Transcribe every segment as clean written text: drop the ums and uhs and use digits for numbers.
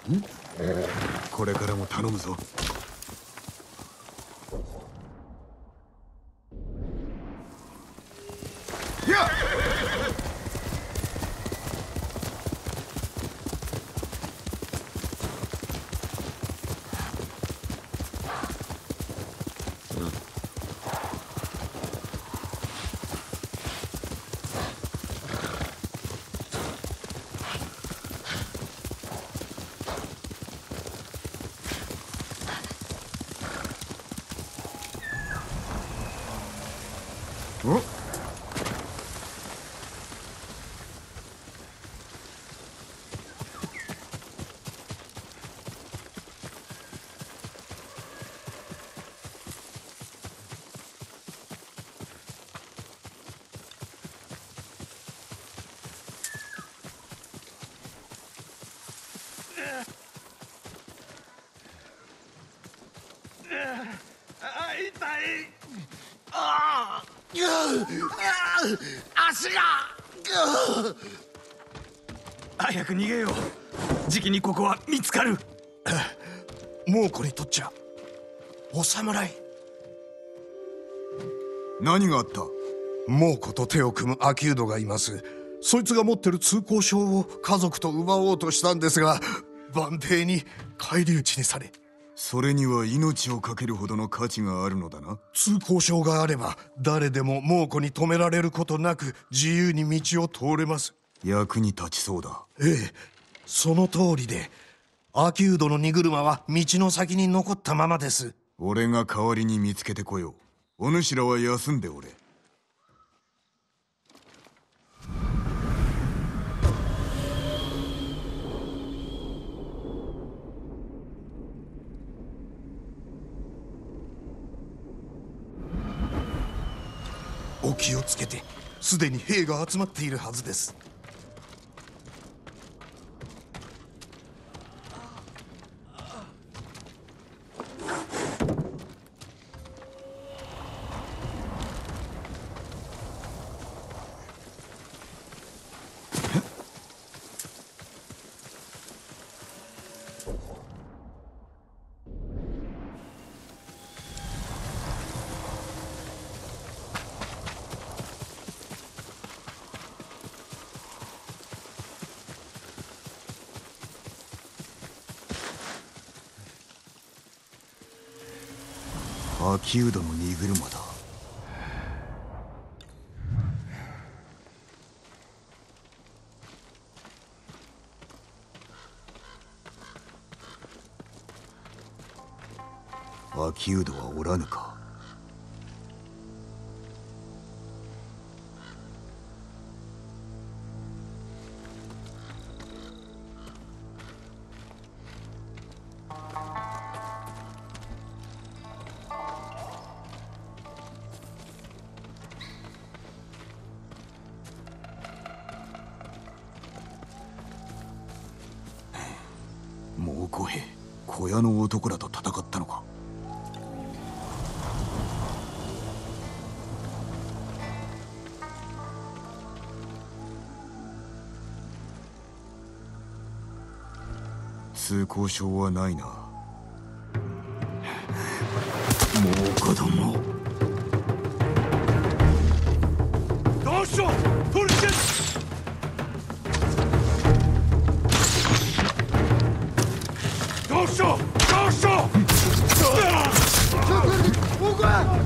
これからも頼むぞ。 足が早く逃げよう。じきにここは見つかる。 猛虎にとっちゃお侍。 何があった？ 猛虎と手を組む秋人がいます。そいつが持ってる通行証を家族と奪おうとしたんですが、万兵に返り討ちにされ。 それには命を懸けるほどの価値があるのだな。 通行証があれば誰でも猛虎に止められることなく自由に道を通れます。 役に立ちそうだ。 ええ、その通りで、秋人の荷車は道の先に残ったままです。 俺が代わりに見つけてこよう。お主らは休んでおれ。 お気をつけて。すでに兵が集まっているはずです。 秋人の荷車だ。秋人はおらぬか。猛虎兵、小屋の男らと戦ったのか。通行証はないな。猛虎ども。 どうしよう。取るけ。どうしよう。どうしよう。僕は。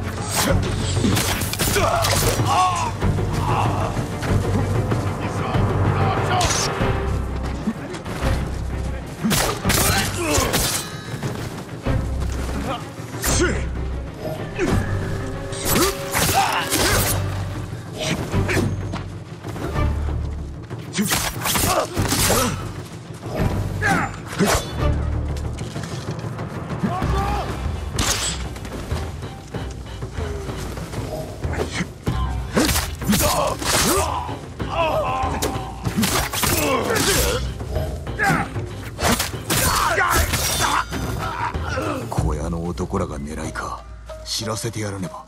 小屋の男らが狙いか。知らせてやらねば。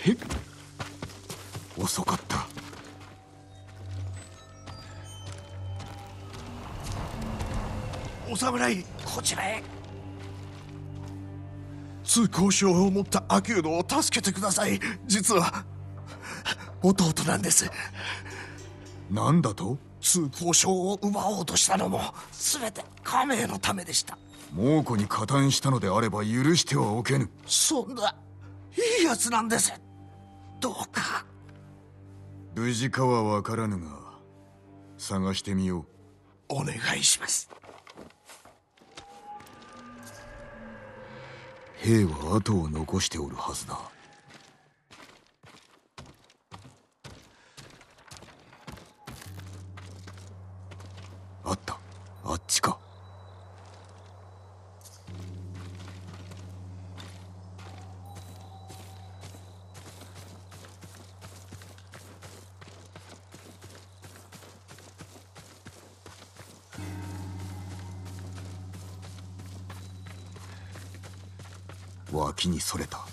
へっ、遅かった。 お侍、こちらへ。通行証を持ったアキュードを助けてください。実は弟なんです。 なんだと？ 通行証を奪おうとしたのも全て家名のためでした。 猛虎に加担したのであれば許してはおけぬ。 そんないいやつなんです。どうか。 無事かは分からぬが探してみよう。 お願いします。 兵は後を残しておるはずだ。あった、あっちか。脇にそれた。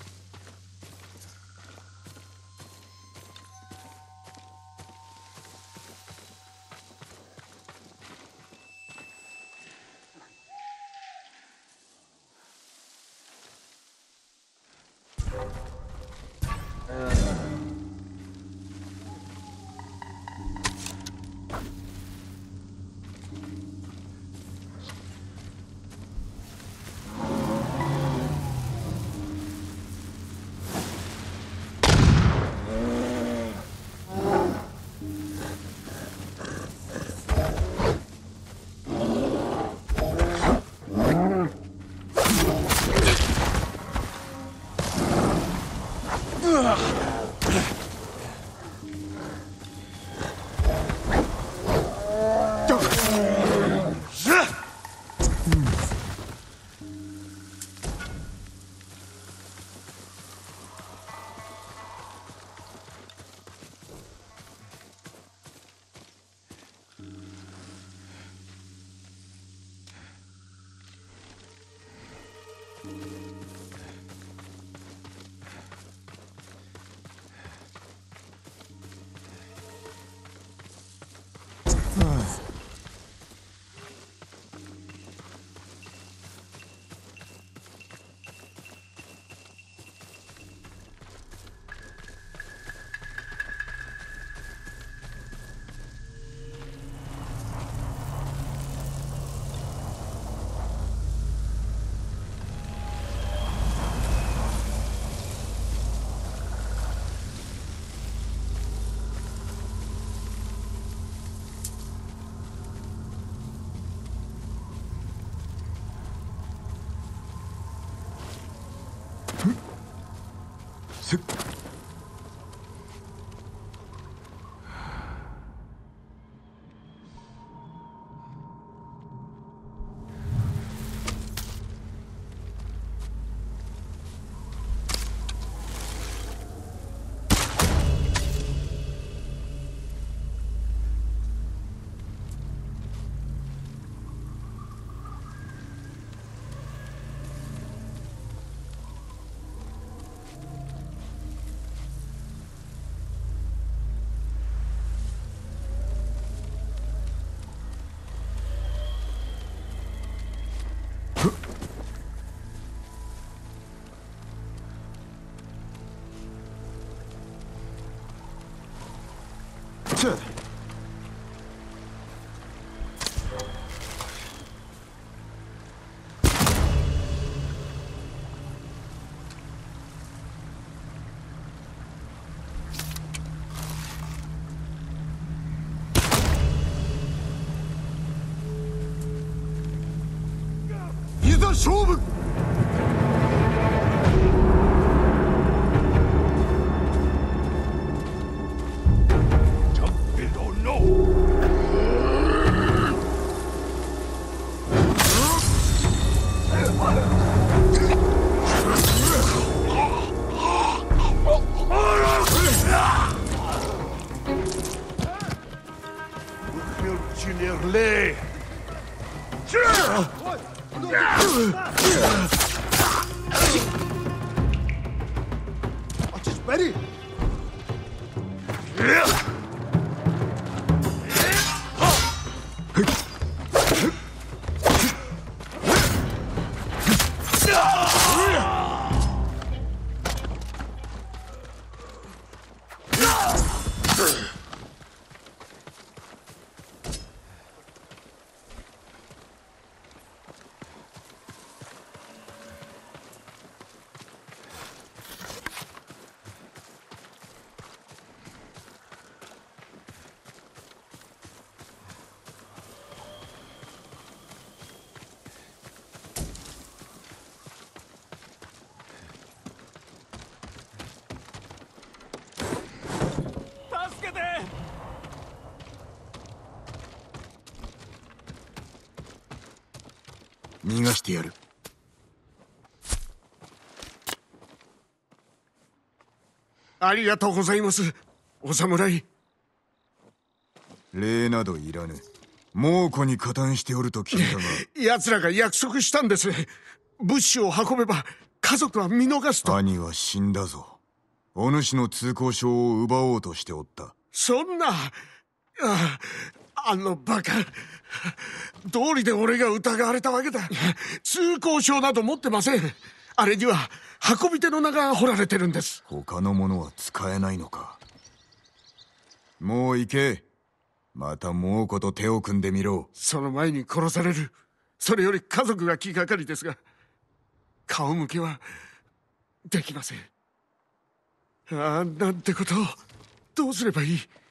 せっいざ勝負。 Lerley! ベリー。 助けて。 逃がしてやる。 ありがとうございます、お侍。 礼などいらぬ。猛虎に加担しておると聞いたが奴らが約束したんです。物資を運べば家族は見逃すと。 兄は死んだぞ。お主の通行証を奪おうとしておった。 そんな、あのバカ。道理で俺が疑われたわけだ。通行証など持ってません。あれには運び手の名が彫られてるんです。 他のものは使えないのか。もう行け。また猛虎と手を組んでみろ。 その前に殺される。それより家族が気がかりですが、顔向けはできません。なんてことを。どうすればいい。